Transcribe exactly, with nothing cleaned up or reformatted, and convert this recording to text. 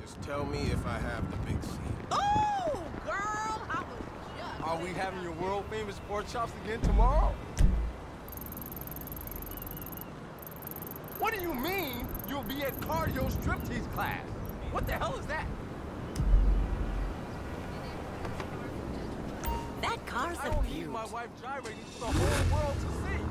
Just tell me if I have the big C. Oh, girl, I was just... Are we having your world-famous pork chops again tomorrow? What do you mean you'll be at cardio striptease class? What the hell is that? That car's I a don't need beaut. my wife gyrating for the whole world to see.